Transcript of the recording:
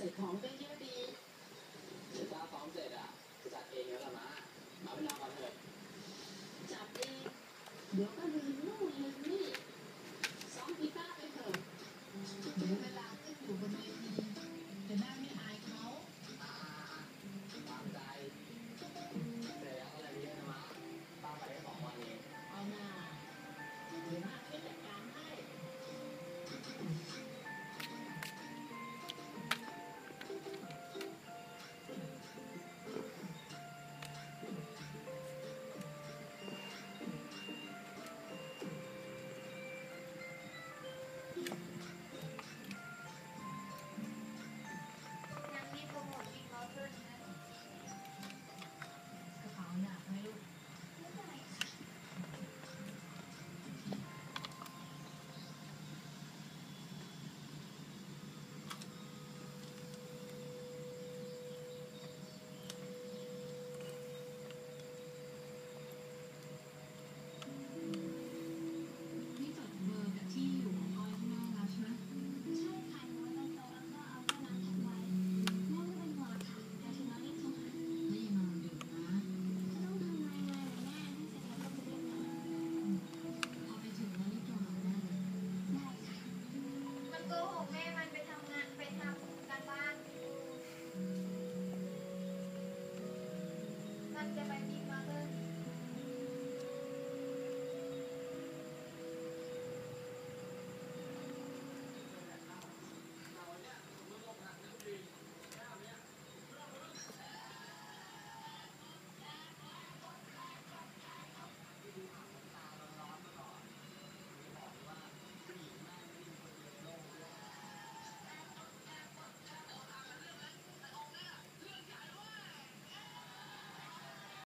ส่ของได้เยอะดีเดี๋ยวถ้าซ้อมเสร็จอ่ะจัดเองแล้วละมาไปนอนก่อนเถอะจับเองเดี๋ยวก็ลืมนู่นลืมนี่ซ้อมกีตาร์ไปเถอะถึงเวลาขึ้นอยู่บนเวทีจะได้ไม่อายเขาตามใจแต่แล้วอะไรเยอะนะมาป้าไปแค่2 วันเองเอาหน้าเดี๋ยวมาช่วยจัดการให้จะไป